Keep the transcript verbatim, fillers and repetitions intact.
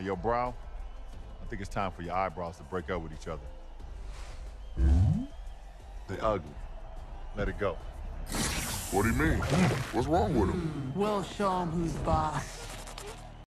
Hey, yo, Brow, I think it's time for your eyebrows to break up with each other. They ugly. Let it go. What do you mean? What's wrong with him? We'll show him who's boss.